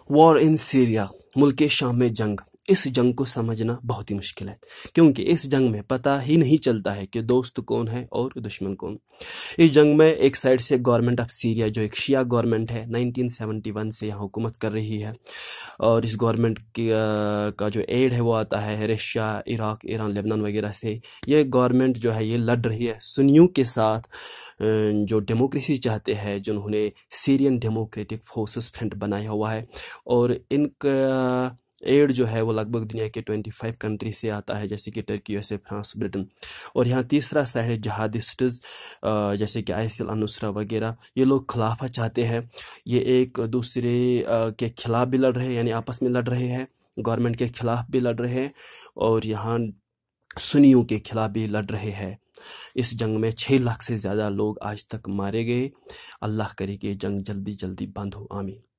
War in Syria, ملک شام میں جنگ. اس جنگ کو سمجھنا بہت ہی مشکل ہے، کیونکہ اس جنگ میں پتہ ہی نہیں چلتا ہے کہ دوست کون ہے اور دشمن کون. اس جنگ میں ایک سائڈ سے گورنمنٹ آف سیریا جو ایک شیعہ گورنمنٹ ہے 1971 سے یہاں حکومت کر رہی ہے، اور اس گورنمنٹ کا جو ایڈ ہے وہ آتا ہے رشیا، عراق، ایران، لبنان وغیرہ سے. یہ گورنمنٹ جو ہے یہ لڑ رہی ہے سنیوں کے ساتھ جو ڈیموکریسی چاہتے ہیں، جنہوں نے سیرین ڈیموکریٹک فورسز فرنٹ بنایا ہوا ہے، اور ان کا ایڈ جو ہے وہ لگ بھگ دنیا کے 25 کنٹری سے آتا ہے، جیسے کہ ٹرکی، USA، فرانس، برٹن. اور یہاں تیسرا سائڈ ہے جہادسٹز، جیسے کہ ISIL، النصرہ وغیرہ. یہ لوگ خلافت چاہتے ہیں، یہ ایک دوسرے کے خلاف بھی لڑ رہے ہیں، یعنی آپس میں لڑ رہے ہیں، گورنمنٹ کے خلاف بھی لڑ رہے ہیں، اور یہاں سنیوں کے خلاف بھی لڑ رہے ہیں. اس جنگ میں 6 لاکھ سے زیادہ لوگ آج تک مارے گئے. اللہ کرے کہ یہ جنگ جلدی جلدی بند ہو، آمین.